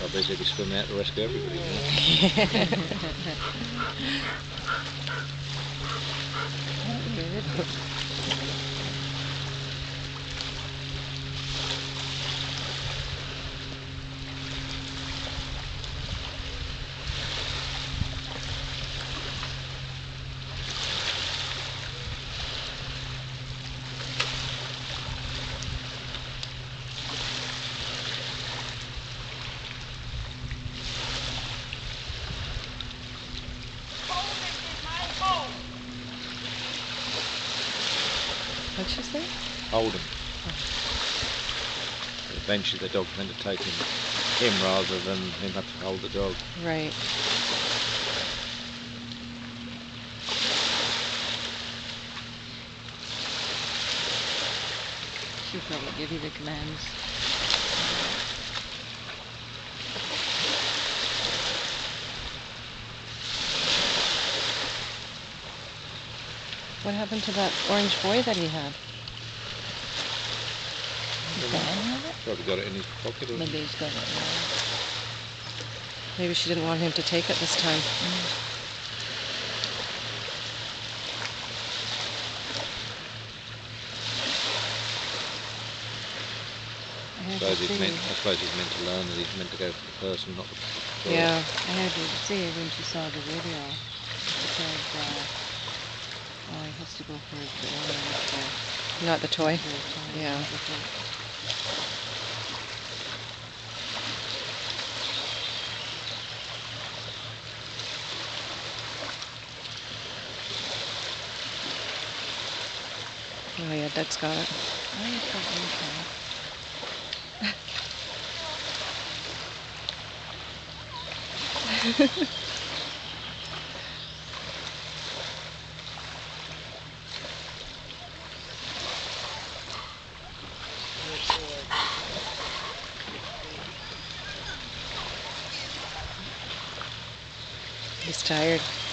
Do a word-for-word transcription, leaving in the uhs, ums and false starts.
bet he'd be swimming out to rescue everybody. Good. What'd she say? Hold him. Oh. Eventually the dog's meant to take him, him rather than him have to hold the dog. Right. She'll probably give you the commands. What happened to that orange boy that he had? Did Dan have it? Probably got it in his pocket. Or Maybe he's got it now. Maybe she didn't want him to take it this time. Mm. I suppose, he's meant, I suppose he's meant to learn that he's meant to go for the person, not the bird. Yeah. I heard her say when she saw the video, she said, uh, oh, he has to go for the toy. Not the toy? The toy. Yeah. Oh yeah, Dad's got it. Oh, you've got one. He's tired.